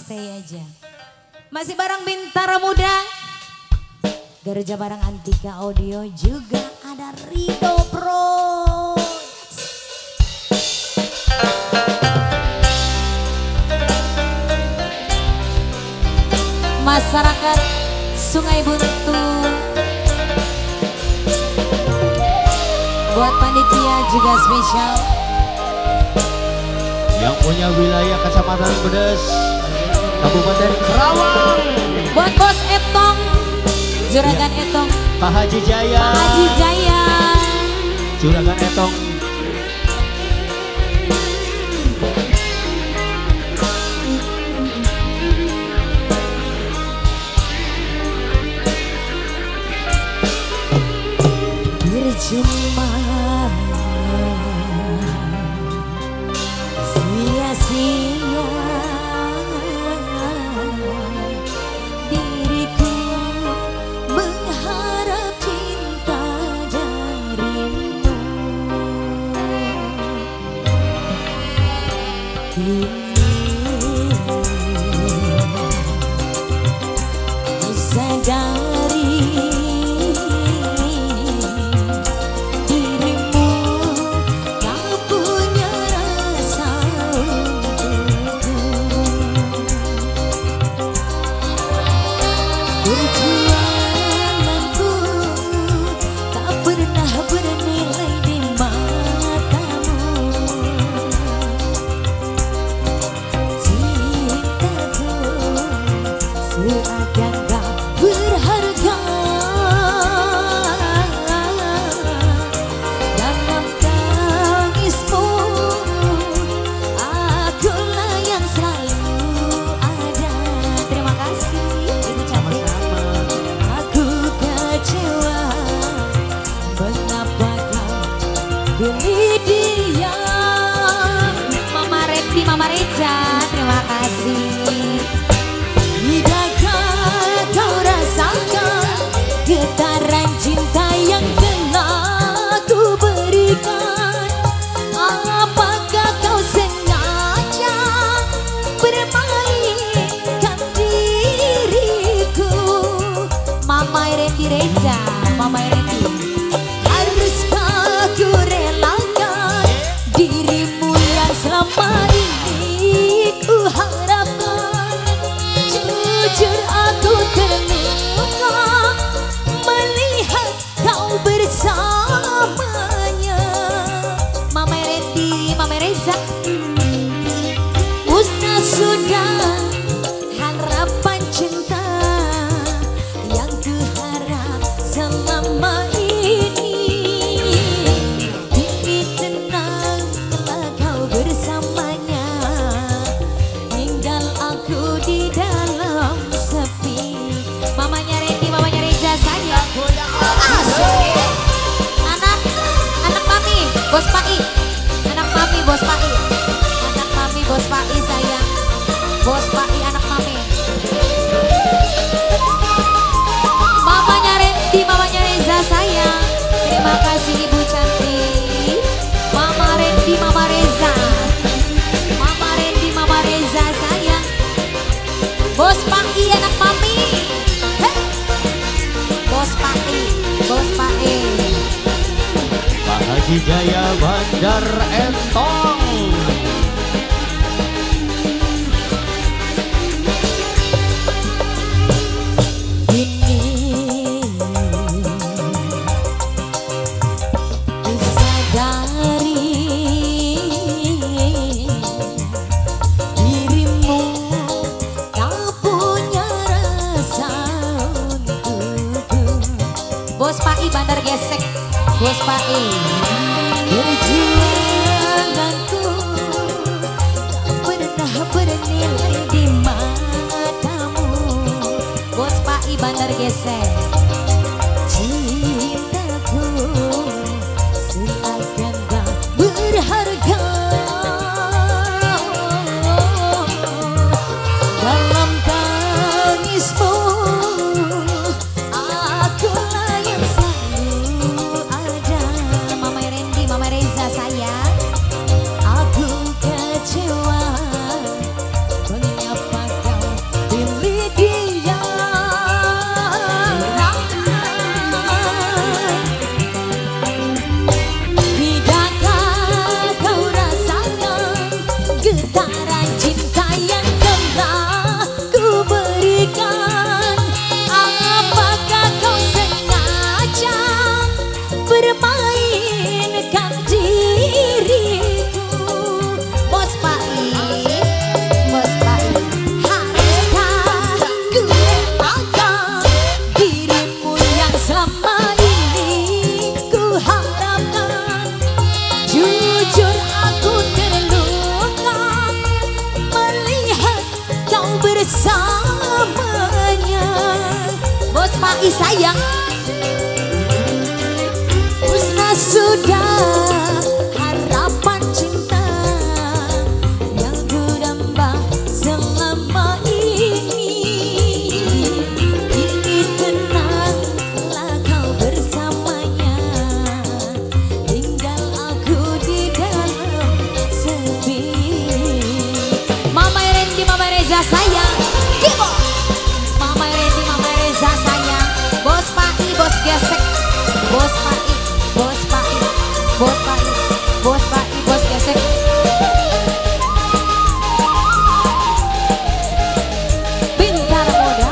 stay aja. Masih bareng Bintara Muda, Gereja bareng Antika Audio, juga ada Rido Pro. Masyarakat Sungai Buntu, buat panitia juga spesial. Yang punya wilayah Kecamatan Bedes, Kabupaten Kerawang. Buat Bos Etong, Juragan Etong, Pak Haji Jaya. Pak Haji Jaya, Juragan Etong. Berjumpa sia-sia diriku mengharap cinta darimu. Kini kusadari perjuanganku tak pernah bernilai di matamu. Cintaku seakan tak berharga dalam tangismu. Akulah yang selalu ada. Terima kasih. Mengapa kau pilih dia? Mama Reti, Mama Reza, terima kasih. Tidakkah kau rasakan getaran cinta yang telah ku berikan? Apakah kau sengaja bermainkan diriku? Mama Reti Reza, Mama Reti. Haruskah ku relakan dirimu yang selama ini ku harapkan? Jujur aku terluka melihat kau bersamanya. Mama Reti, Mama Reza. Musnah sudah harapan cinta yang kuharap selama ini. Kini tenang telah kau bersamanya, tinggal aku di dalam sepi. Mamanya Reti, mamanya Reza saya. Asik. Anak Mami, Bos Pai. Anak Mami, Bos Pai. Anak Mami, Bos Pai sayang. Bos Pai, anak Mami. Mamanya Renti, mamanya Reza sayang. Terima kasih Ibu cantik. Mama Renti, Mama Reza. Mama Renti, Mama Reza sayang. Bos Pai, anak Mami. Hey. Bos Pai, Bos Pai. Pak Haji Jaya Bandar Entong. Bos Pai Bandar Gesek, Bos Pai. Perjuanganku tak pernah bernilai di matamu. Bos Pai Bandar Gesek. Cintaku seakan tak berharga dalam tangismu. Aku kecewa, mengapa kau bersamanya. Bos Pai sayang, Husna sudah harapan cinta yang kudamba selama ini. Kini tenanglah kau bersamanya, tinggal aku di dalam sepi. Mama Randy, Mama Reza sayang, Kibo. Mama Randy, Mama Reza sayang. Bos Pai, bos gesek. Bos Pai, bos Pai, bos Pai, bos Pai, bos gesek. Bintara Muda.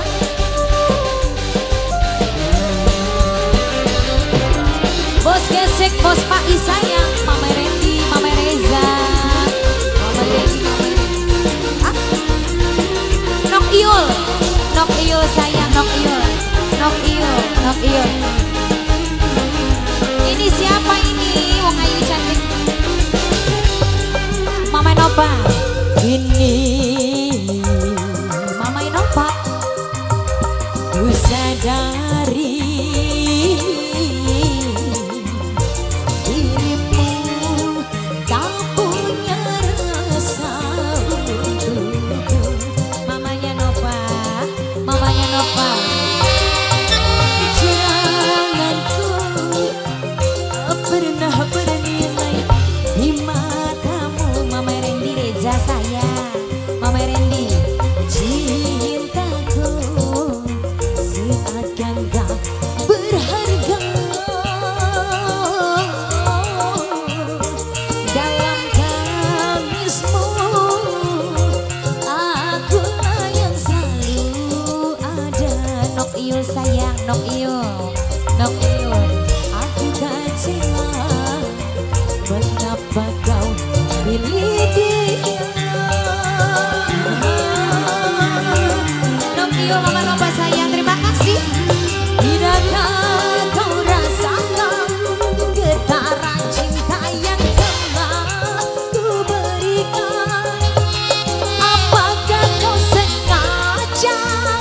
Bos gesek, bos Pai sayang. Mama Randy, Mama Reza. Mama Randy, Mama Reza. Nok Iul, Nok Iul sayang, Nok Iul, Nok Iul, Nok Iul. Ini siapa ini? Wong ayu cantik. Mama Nova. Ini Mama Nova. Ku sadari dirimu tak punya rasa untukku. Mamanya Nova, Mamanya Nova. Jangan ku pernah bernilai di matamu. Mama Randy Reza sayang, Mama Randy. Cintaku seakan gak berharga dalam tangismu. Akulah yang selalu ada. Nok Iul sayang, Nok Iul, Nok Iul. Aku kecewa mengapa kau pilih dia. Nok Iul, Mama Nova sayang, terima kasih. Tidakkah kau rasakan getaran cinta yang telah ku berikan? Apakah kau sengaja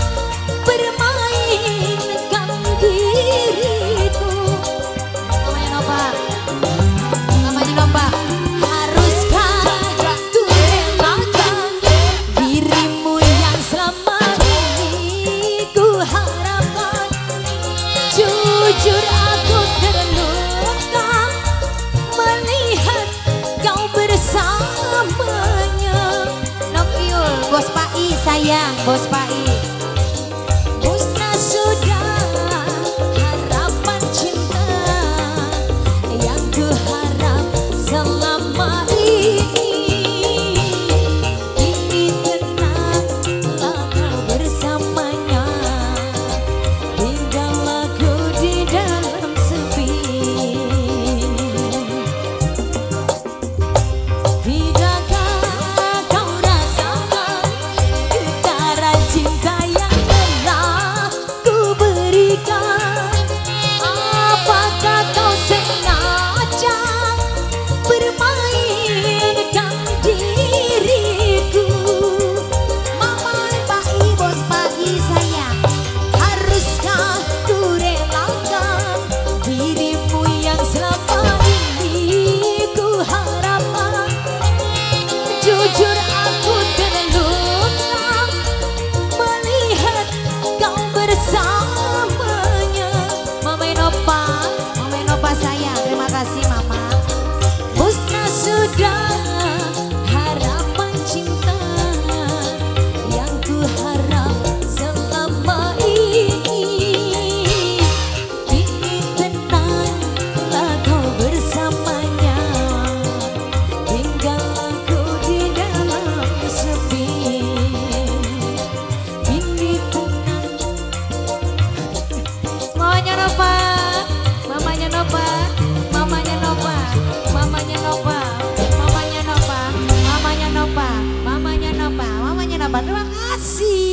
bermainkan diriku? Mamanya Nova, Mamanya Nova. Haruskah ku relakan dirimu yang selama ini ku harapkan? Jujur aku terluka melihat kau bersamanya. Nok Iul, Bos Pai sayang, Bos Pai. Husna sudah harapan cinta yang ku harap selama ini. Kini tenanglah kau bersamanya, tinggal aku di dalam sepi. Tidakkah kau rasakan getaran cinta yang telah ku berikan? Apakah kau sengaja bermainkan diriku? Mama Pai, Bos Pai sayang. Haruskah ku relakan dirimu yang selama ini ku harapkan? Jujur aku terluka melihat kau bersamanya. Mama Nova, Mama Nova sayang, terima kasih Mama. Husna sudah harapan cinta yang ku harap selama ini. Kini tenanglah kau bersamanya, tinggal aku di dalam sepi. Kini tenang. Mamanya Nova, Mamanya Nova, Mamanya Nova, Mamanya Nova, Mamanya Nova, Mamanya Nova, Mamanya Nova, Mamanya Nova. Terima kasih.